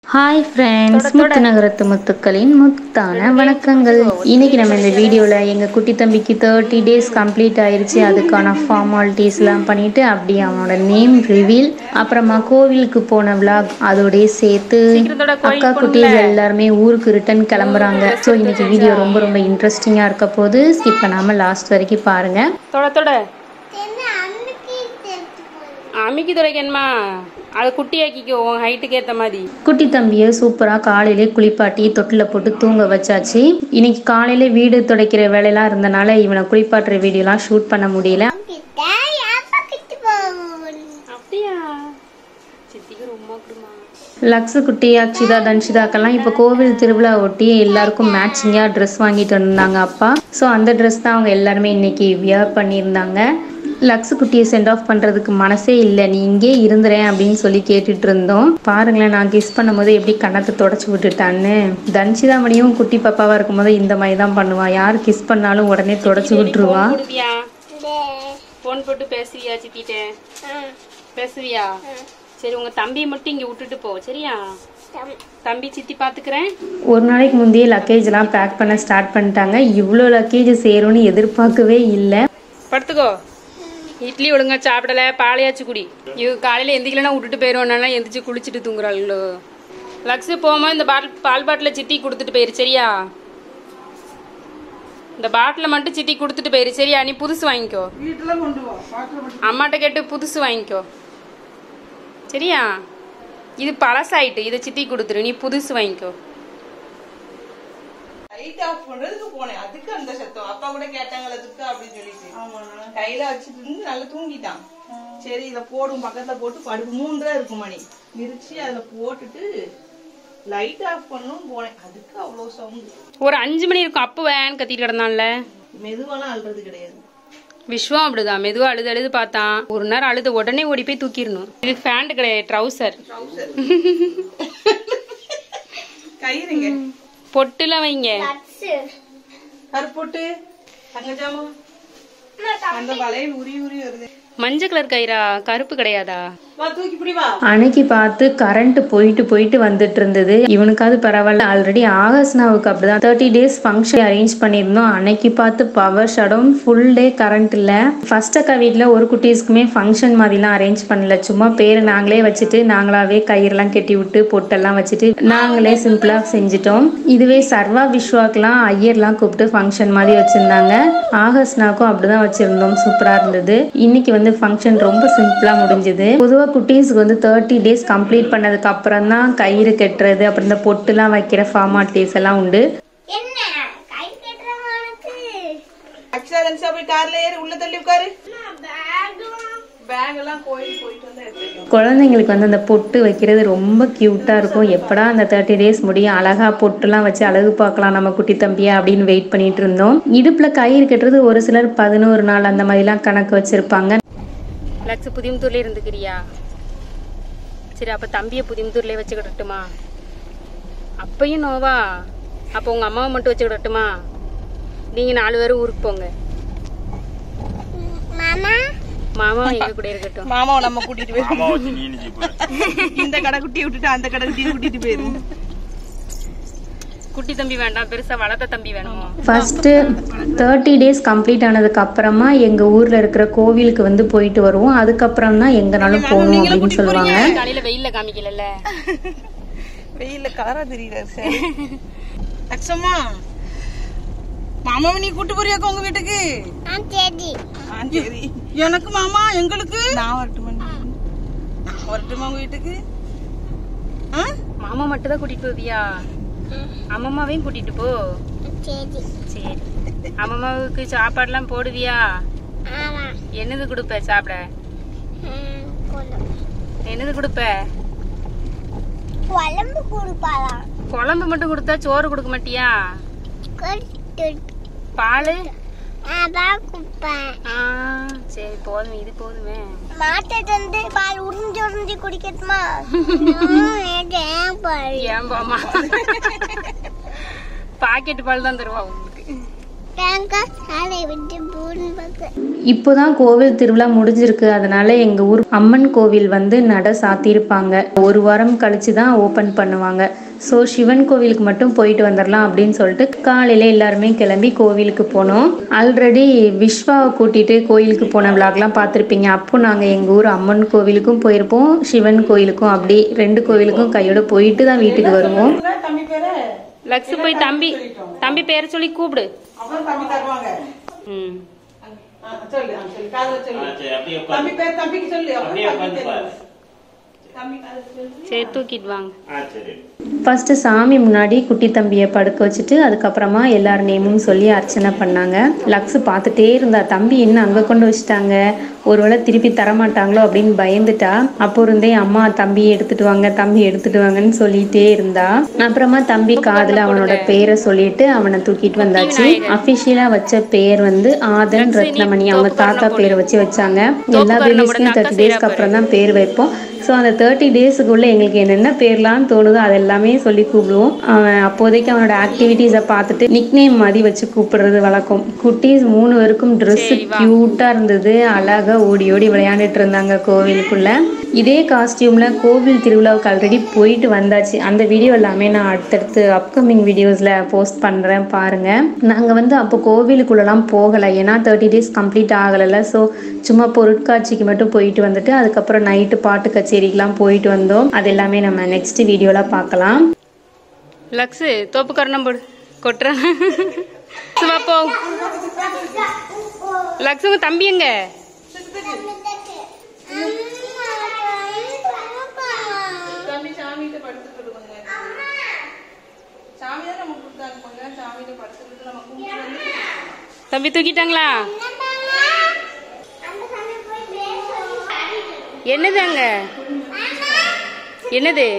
Hi friends, முத்துநகரத்து முத்துக்களின் முத்தான வணக்கங்கள். இன்னைக்கு நம்ம இந்த வீடியோவில் எங்கள் குட்டி தம்பிக்கு 30 days கம்ப்ளீட் ஆயிடுச்சு. அதுக்கான ஃபார்மாலிட்டிஸ்லாம் பண்ணிவிட்டு அப்படியே அவனோட நேம் ரிவீல், அப்புறமா கோவிலுக்கு போன விளாக் அதோடய சேர்த்து அக்கா குட்டீஸ் எல்லாருமே ஊருக்கு ரிட்டன் கிளம்புறாங்க. ஸோ இன்னைக்கு வீடியோ ரொம்ப ரொம்ப இன்ட்ரெஸ்டிங்காக இருக்க போது ஸ்கிப் பண்ணாமல் லாஸ்ட் வரைக்கும் பாருங்கள். அம்மிக்கு துடைக்கணுமா? அது குட்டியாக்கிக்கோ, உன் ஹைட்டுக்கு ஏற்ற மாதிரி. குட்டி தம்பியை சூப்பராக காலையிலே குளிப்பாட்டி தொட்டில் போட்டு தூங்க வச்சாச்சு. இன்னைக்கு காலையில வீடு துடைக்கிற வேலையெல்லாம் இருந்தனால இவனை குளிப்பாட்டுற வீடியோலாம் ஷூட் பண்ண முடியல. அப்படியா? சித்திக்கு ரொம்ப கொடுமா. லக்ஸு குட்டி, அக்ஷிதா, தன்ஷிதாக்கெல்லாம் இப்போ கோவில் திருவிழா ஒட்டி எல்லாருக்கும் மேட்சிங்காக ட்ரெஸ் வாங்கிட்டு வந்திருந்தாங்க அப்பா. ஸோ அந்த ட்ரெஸ் தான் அவங்க எல்லாருமே இன்னைக்கு வியர் பண்ணியிருந்தாங்க. லக்ஸு குட்டியை சென்ட் ஆஃப் பண்ணுறதுக்கு மனசே இல்லை, நீ இங்கே இருந்துறேன் அப்படின்னு சொல்லி கேட்டுட்டு இருந்தோம். பாருங்களேன், நான் கிஸ் பண்ணும்போது எப்படி கண்ணத்தை தொடச்சி விட்டுட்டான்னு. தன்ஷிதா மணியும் குட்டி பாப்பாவாக இருக்கும்போது இந்த மாதிரி தான் பண்ணுவான். யார் கிஸ் பண்ணாலும் உடனே தொடச்சி விட்டுருவா. ஃபோன் போட்டு பேசுவியா? சித்திட்ட பேசுவியா? சரி, உங்க தம்பியை மட்டும் இங்க விட்டுட்டு போ, சரியா? தம்பி சித்தி பாத்துக்கிறேன். ஒரு நாளைக்கு முந்தையே லக்கேஜ் எல்லாம் பேக் பண்ண ஸ்டார்ட் பண்ணிட்டாங்க. இவ்வளோ லக்கேஜ் சேரும்னு எதிர்பார்க்கவே இல்லை. படுத்துக்கோ. இட்லி ஒழுங்கா சாப்பிடல, பாலையாச்சு குடி. இவ காலையில எந்திக்கலன்னா விட்டுட்டு போயிடுவோம்னால எந்திரிச்சு குளிச்சுட்டு தூங்குறாளோ. லக்ஸு போகும்போது இந்த பால் பாட்டில சித்தி கொடுத்துட்டு போயிரு, சரியா? இந்த பாட்டில மட்டும் சித்தி கொடுத்துட்டு போயிரு, சரியா? நீ புதுசு வாங்கிக்கோ. அம்மாட்ட கேட்டு புதுசு வாங்கிக்கோ, சரியா? இது பழசாயிட்டு, இதை சித்தி கொடுத்துரு, நீ புதுசு வாங்கிக்கோ. லைட் ஆஃப் பண்றதுக்கு போனேன், அதுக்கு அந்த சத்தம். அப்பா கூட கேட்டாங்க அதுக்கு அப்படின்னு சொல்லிட்டு கையில வச்சுட்டு இருந்து நல்லா தூங்கிட்டான். சரி இத போடும், பக்கத்துல போட்டு படுப்பு 3 இருக்கும் மணி விரிச்சு அதுல போட்டுட்டு லைட் ஆஃப் பண்ணும் போனேன். அதுக்கு அவ்வளவு சவுண்ட். ஒரு 5 மணி இருக்கும். அப்ப வேன் கத்திட்டு கிடந்தான்ல. மெதுவாலாம் அழுறது கிடையாது. விஸ்வம் அப்படிதான், மெதுவா அழுது அழுது பார்த்தான். ஒரு நேரம் அழுது உடனே ஓடி போய் தூக்கிடணும். இது பேண்ட் கிடையாது, ட்ரௌசர். கயிறுங்க, பொட்டுல வைங்க. கருப்பொட்டு, தங்கஜாமா, அந்த வளையல் உரி உரி வருது. மஞ்சள் கலர் கயிறா? கருப்பு கிடையாதா? அன்னைக்கு பார்த்து கரண்ட் போயிட்டு வந்துட்டு இருந்தது. இவனுக்காவது பரவாயில்ல. ஆல்ரெடி ஆகஸ்னாவுக்கு அப்படிதான் 30 days ஃபங்க்ஷன் அரேஞ்ச் பண்ணியிருந்தோம். அன்னைக்கு பார்த்து power shutdown, full day current இல்லை. ஃபர்ஸ்ட் அக்கா வீட்டில் ஒரு குட்டீஸ்க்குமே ஃபங்க்ஷன் மாதிரிலாம் அரேஞ்ச் பண்ணல. சும்மா பேர் நாங்களே வச்சுட்டு நாங்களாவே கயிறுலாம் கட்டி விட்டு பொட்டெல்லாம் வச்சுட்டு நாங்களே சிம்பிளா செஞ்சுட்டோம். இதுவே சர்வா விஸ்வாக்கெல்லாம் ஐயர்லாம் கூப்பிட்டு ஃபங்க்ஷன் மாதிரி வச்சிருந்தாங்க. ஆகஸ்னாவுக்கும் அப்படிதான் வச்சிருந்தோம். சூப்பரா இருந்தது. இன்னைக்கு வந்து ஃபங்க்ஷன் ரொம்ப சிம்பிளா முடிஞ்சது. பொதுவாக குட்டீஸ்க்கு வந்து 30 days கம்ப்ளீட் பண்ணதுக்கு அப்புறம் தான் கயிறு கட்டுறது, அப்புறம் இந்த பொட்டுலாம் வைக்கிற ஃபார்மாலிட்டிஸ் எல்லாம் உண்டு. குழந்தைங்களுக்கு வந்து அந்த பொட்டு வைக்கிறது ரொம்ப கியூட்டா இருக்கும். எப்படா அந்த 30 days முடியும், அழகா பொட்டுலாம் வச்சு அழகு பார்க்கலாம் நம்ம குட்டி தம்பியா அப்படின்னு வெயிட் பண்ணிட்டு இருந்தோம். இடுப்புல கயிறு கட்டுறது ஒரு சிலர் 11 நாள் அந்த மாதிரிலாம் கணக்கு வச்சிருப்பாங்க. லக்ஸு புதியமுத்தூர்ல இருந்துக்கிறியா? சரி, அப்ப தம்பிய புதியமுத்தூர்ல வச்சுக்கிடட்டுமா? அப்பயும் நோவா? அப்ப உங்க அம்மாவை மட்டும் வச்சுக்கிடட்டுமா? நீங்க 4 பேரும் ஊருக்கு போங்க. மாமா எங்க கூட இருக்கட்டும். மாமாவை நம்ம கூட்டிட்டு போயிரு. இந்த கடை குட்டியை விட்டுட்டு அந்த கடை குட்டியை கூட்டிட்டு போயிரு. குட்டி தம்பி வேண்டாம், பெருசா வளர்த்த தம்பி வேணுமா? ஃபர்ஸ்ட் 30 days கம்ப்ளீட் ஆனதுக்கு அப்புறமா எங்க ஊர்ல இருக்கிற கோவிலுக்கு வந்து போயிட்டு வருவோம். அதுக்கப்புறம் தான் எங்கனாலும் போகணும் அப்படின்னு சொல்லுவாங்க. காலையில வெயில்ல காமிக்கல, வெயில்ல காரா தெரியல. சரி லட்சம்மா, மாமாவை நீ கூட்டு போறியாக்கா உங்க வீட்டுக்கு? சரி. எனக்கு மாமா, எங்களுக்கு நான் வரட்டுமா உங்க வீட்டுக்கு? மாமா மட்டும் தான் கூட்டிட்டு போவியா? அம்மம்மாவையும் கூட்டிட்டு போ. சரி, அம்மம்மாவுக்கு சாப்பாடுலாம் போடுவியா? என்னது கொடுப்ப சாப்பிட? என்னது கொடுப்ப? குழம்பு மட்டும் கொடுத்தா சோறு கொடுக்க மாட்டியா? பாலு? சரி போதும், இது போதுமே. பால் உறிஞ்சி உறிஞ்சி குடிக்கட்டுமா? ஏன் பாமா, பாக்கெட் பால் தான் தருவா உங்களுக்கு. இப்போதான் கோவில் திருவிழா முடிஞ்சிருக்கு. அதனால எங்க ஊர் அம்மன் கோவில் வந்து நட சாத்தியிருப்பாங்க. ஒரு வாரம் கழிச்சு தான் ஓபன் பண்ணுவாங்க. ஸோ சிவன் கோவிலுக்கு மட்டும் போயிட்டு வந்துடலாம் அப்படின்னு சொல்லிட்டு காலையில எல்லாருமே கிளம்பி கோவிலுக்கு போனோம். ஆல்ரெடி விஸ்வாவை கூட்டிட்டு கோயிலுக்கு போன விளாக்லாம் பார்த்துருப்பீங்க. அப்போ நாங்கள் எங்கள் ஊர் அம்மன் கோவிலுக்கும் போயிருப்போம், சிவன் கோயிலுக்கும். அப்படி 2 கோவிலுக்கும் கையோட போயிட்டு தான் வீட்டுக்கு வருவோம். லக்ஸு போய் தம்பி பேரை சொல்லி கூப்பிடு. சரி தூக்கிட்டு வாங்க. ஃபர்ஸ்ட் சாமி முன்னாடி குட்டி தம்பியை படுக்க வச்சுட்டு அதுக்கப்புறமா எல்லார் நேமும் சொல்லி அர்ச்சனை பண்ணாங்க. லக்ஸு பார்த்துட்டே இருந்தா, தம்பி என்ன அங்கே கொண்டு வச்சுட்டாங்க, ஒருவேளை திருப்பி தரமாட்டாங்களோ அப்படின்னு பயந்துட்டா. அப்போ இருந்தே அம்மா தம்பி எடுத்துட்டு வாங்கன்னு சொல்லிட்டே இருந்தா. அப்புறமா தம்பி காதுல அவனோட பேரை சொல்லிட்டு அவனை தூக்கிட்டு வந்தாச்சு. அபிஷியலா வச்ச பேர் வந்து ஆதன் ரத்னமணி. அவங்க தாத்தா பேரை வச்சாங்க. எல்லா பேபிஸ்க்கும் 30 டேஸ்க்கு அப்புறம் தான் பேர் வைப்போம். ஸோ அந்த 30 டேஸுக்குள்ள எங்களுக்கு என்னென்ன பேர்லாம் தோணுதோ அதெல்லாமே சொல்லி கூப்பிடுவோம். அவன் அப்போதைக்கு அவனோட ஆக்டிவிட்டீஸை பார்த்துட்டு நிக்நேம் மாதிரி வச்சு கூப்பிடுறது வழக்கம். குட்டீஸ் 3 பேருக்கும் ட்ரெஸ் கியூட்டா இருந்தது. அழகா ஓடி ஓடி விளையாண்டுட்டு இருந்தாங்க கோவிலுக்குள்ள. இதே காஸ்டியூம்ல கோவில் திருவிழாவுக்கு ஆல்ரெடி போயிட்டு வந்தாச்சு. அந்த வீடியோ எல்லாமே நான் அடுத்தடுத்து அப்கமிங் வீடியோஸ்ல போஸ்ட் பண்றேன், பாருங்க. நாங்க வந்து அப்போ கோவிலுக்குள்ளலாம் போகலை, ஏன்னா 30 டேஸ் கம்ப்ளீட் ஆகலைல்ல. ஸோ சும்மா பொருட்காட்சிக்கு மட்டும் போயிட்டு வந்துட்டு அதுக்கப்புறம் நைட்டு பாட்டு கச்சேரிக்கெல்லாம் போயிட்டு வந்தோம். அது எல்லாமே நம்ம நெக்ஸ்ட் வீடியோல பார்க்கலாம். லக்ஸு தோப்பு கரணம் போடு கொட்டுறேன். லக்ஸுங்க தம்பி எங்க? தம்பி தூக்கிட்டாங்களா? என்னது அங்க? என்னது?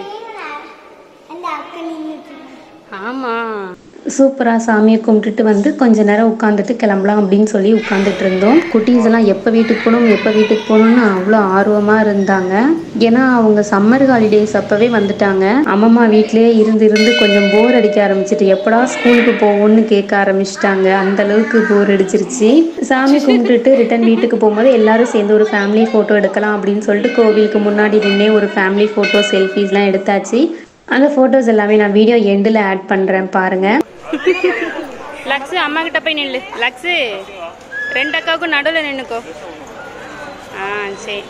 ஆமா, சூப்பராக சாமியை கும்பிட்டுட்டு வந்து கொஞ்ச நேரம் உட்காந்துட்டு கிளம்பலாம் அப்படின்னு சொல்லி உட்காந்துட்டு இருந்தோம். குட்டீஸ் எல்லாம் எப்போ வீட்டுக்கு போகணும்னு அவ்வளோ ஆர்வமாக இருந்தாங்க. ஏன்னா அவங்க சம்மர் ஹாலிடேஸ் அப்போவே வந்துட்டாங்க. அம்மம்மா வீட்டிலேயே இருந்து கொஞ்சம் போர் அடிக்க ஆரம்பிச்சிட்டு எப்படா ஸ்கூலுக்கு போவோம்னு கேட்க ஆரம்பிச்சிட்டாங்க. அந்த அளவுக்கு போர் அடிச்சிருச்சு. சாமி கும்பிட்டுட்டு ரிட்டன் வீட்டுக்கு போகும்போது எல்லாரும் சேர்ந்து ஒரு ஃபேமிலி ஃபோட்டோ எடுக்கலாம் அப்படின்னு சொல்லிட்டு கோவிலுக்கு முன்னாடி நின்று ஒரு ஃபேமிலி ஃபோட்டோ செல்ஃபீஸ்லாம் எடுத்தாச்சு. அந்த ஃபோட்டோஸ் எல்லாமே நான் வீடியோ எண்டில் ஆட் பண்ணுறேன், பாருங்க. லக்ஸு அம்மா கிட்ட போய் நில்லு. லக்ஸு 2 அக்காவுக்கும் நடுவில் நின்னுக்கோ. சரி.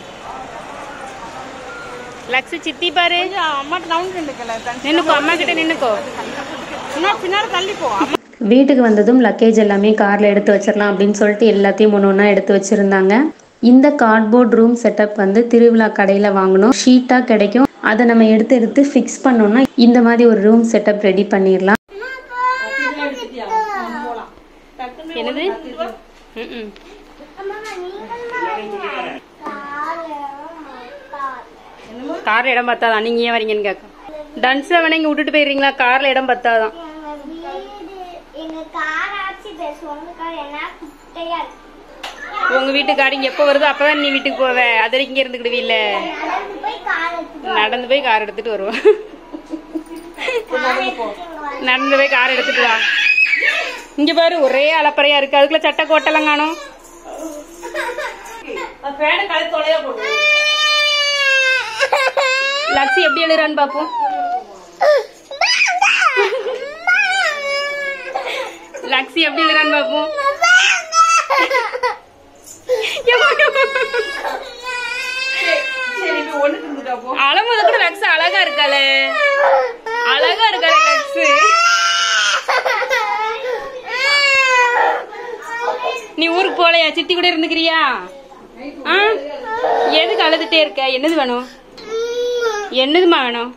லக்ஸு சித்தி பாரு, நின்னுக்கோ, அம்மா கிட்ட நின்னுக்கோ, பின்னாடி தள்ளிப்போ. வீட்டுக்கு வந்ததும் லக்கேஜ் எல்லாமே காரில் எடுத்து வச்சிடலாம் அப்படின்னு சொல்லிட்டு எல்லாத்தையும் ஒன்றா எடுத்து வச்சுருந்தாங்க. இந்த கார்ட்போர்ட் ரூம் செட்டப் வந்து திருவிழா கடையில் வாங்கணும். ஷீட்டாக கிடைக்கும். அதை நம்ம எடுத்து ஃபிக்ஸ் பண்ணோம்னா இந்த மாதிரி ஒரு ரூம் செட்டப் ரெடி பண்ணிடலாம். என்னது? கார்ல இடம் பத்தாதான். நீங்க ஏன் வரீங்கன்னு கேட்க. டன்ஸ்ல வேணா இங்க விட்டுட்டு போயிடுறீங்களா? கார்ல இடம் பத்தாதான். உங்க வீட்டுக்காரி இங்க எப்ப வருதோ அப்பதான் நீ வீட்டுக்கு போவ. அது இங்க இருந்துக்கிடுவீல்ல. நடந்து போய் கார் எடுத்துட்டு வருவோம். நடந்து போய் கார் எடுத்துட்டு வா. இங்க பாரு ஒரே அலப்பறையா இருக்கு. அதுக்குள்ள சட்டை கோட்டெல்லாம் காணும். லக்ஸி எப்படி எழுதுறான்னு பாப்போம். லக்ஸி எப்படி எழுதுறான்னு பாப்போம். அழம்போது கூட லக்ஸ் அழகா இருக்காளே, அழகா இருக்காளே லக்ஸ். நீ ஊருக்கு போலையா? சித்தி கூட இருந்துக்கிறியா? எதுக்கு அழுதுட்டே இருக்க? என்னது வேணும்? என்னதுமா வேணும்?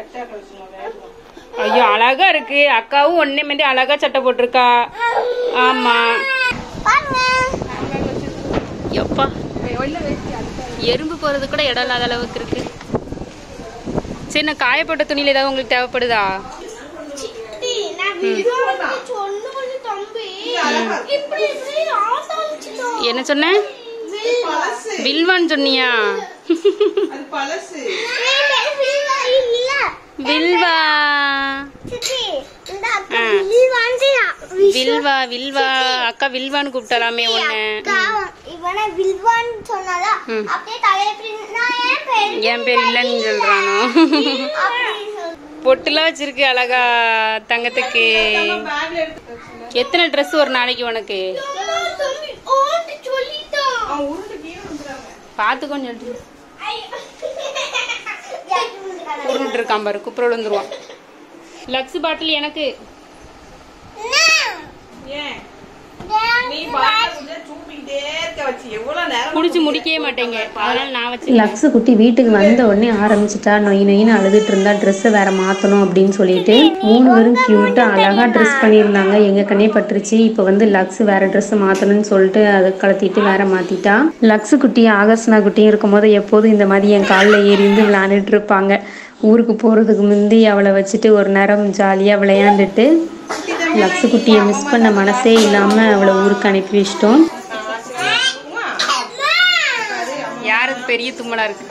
ஐயோ அழகா இருக்கு. அக்காவும் ஒன்னே மாதிரி அழகா சட்டை போட்டிருக்கா. ஆமா. எப்பா எறும்பு போறது கூட இடம் இல்லாத அளவுக்கு இருக்கு. சரி, நான் காயப்பட்ட துணியில ஏதாவது உங்களுக்கு தேவைப்படுதா? என்ன சொன்ன? வில்வான்னு சொன்னியா? வில்வா வில்வா வில்வா அக்கா வில்வான்னு கூப்பிட்டலாமே ஒண்ணு. இவனை வில்வான்னு சொன்னாதா அப்படியே தலைப்பினா என் பேர் இல்லன்னு சொல்றானோ. பொட்டுலாம் வச்சிருக்கு அழகா தங்கத்துக்கு. எத்தனை ட்ரெஸ் ஒரு நாளைக்கு உனக்கு? பாத்துக்கோன்னு சொல்லிட்டு உருண்டு இருக்கான் பாரு, குப்புற விழுந்துருவான். லக்ஸ் பாட்டில் எனக்கு. குடிச்சு முடிக்கவே மாட்டேங்க, அதனால நான் வச்சு. லக்ஸு குட்டி வீட்டுக்கு வந்த உடனே ஆரம்பிச்சிட்டா நொய் நொயின்னு அழுதுட்டு இருந்தா. ட்ரெஸ்ஸை வேற மாற்றணும் அப்படின்னு சொல்லிட்டு 3 பேரும் க்யூட்டாக அழகாக ட்ரெஸ் பண்ணியிருந்தாங்க. எங்கள் கண்ணே பட்டுருச்சு. இப்போ வந்து லக்ஸ் வேற ட்ரெஸ் மாற்றணும்னு சொல்லிட்டு அதை கலத்திட்டு வேற மாற்றிட்டா. லக்ஸு குட்டி ஆகஸ்னா குட்டியும் இருக்கும்போது எப்போதும் இந்த மாதிரி என் காலில் ஏறி இருந்து விளையாண்டுட்டு இருப்பாங்க. ஊருக்கு போகிறதுக்கு முந்தி அவளை வச்சுட்டு ஒரு நேரம் ஜாலியாக விளையாண்டுட்டு லக்ஸு குட்டியை மிஸ் பண்ண மனசே இல்லாமல் அவளை ஊருக்கு அனுப்பி வச்சிட்டோம். யாருக்கு பெரிய தும்மலா இருக்கு?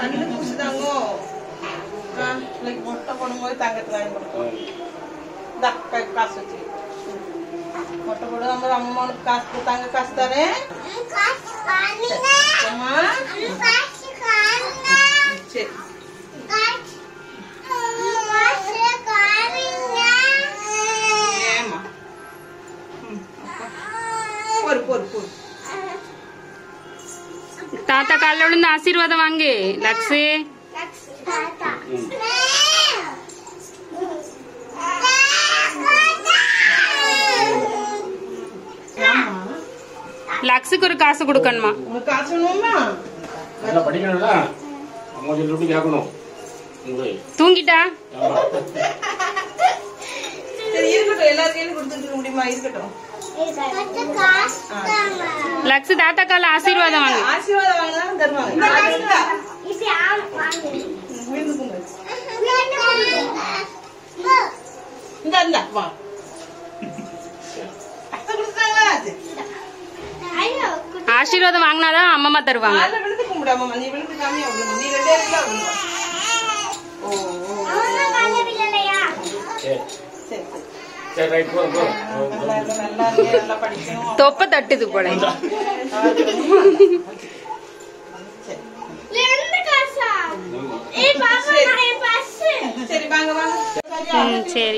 தாத்தா காலைல விழுந்து ஆசீர்வாதம் வாங்கு லக்ஸு. லக்ஸுக்கு ஒரு காசு கொடுக்கணுமா? தூங்கிட்டா? லக்ஸ் தாத்தா கால ஆசீர்வாதம் வாங்க. ஆசீர்வாதம் வாங்கினா தருவாங்க. ஆசீர்வாதம் வாங்கினாதான் அம்மா தருவாங்க. தொப்ப தட்டுது போல. சரி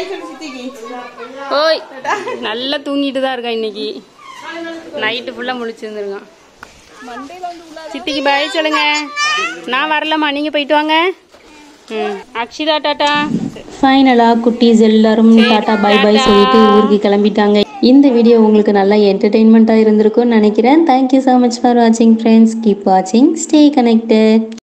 ஓய், நல்லா தூங்கிட்டு தான் இருக்கா இன்னைக்கு. நைட்டு ஃபுல்லா முழிச்சிருந்துருக்கான். சித்திக்கு பாய் சொல்லுங்க. நான் வரலம்மா, நீங்க போயிட்டு வாங்க. அக்ஷிதா டாட்டா. ஃபைனலாக குட்டீஸ் எல்லாரும் டாட்டா பை பை சொல்லிட்டு ஊருக்கு கிளம்பிட்டாங்க. இந்த வீடியோ உங்களுக்கு நல்லா என்டர்டெயின்மெண்ட்டாக இருந்திருக்கும்னு நினைக்கிறேன். தேங்க்யூ ஸோ மச் ஃபார் வாட்சிங் ஃப்ரெண்ட்ஸ். கீப் வாட்சிங், ஸ்டே கனெக்டட்.